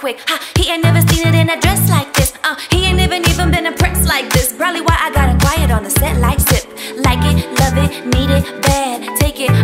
quick. Ha, he ain't never seen it in a dress like this. He ain't even been impressed like this. Probably why I got him quiet on the set like sip. Like it, love it, need it, bad. Take it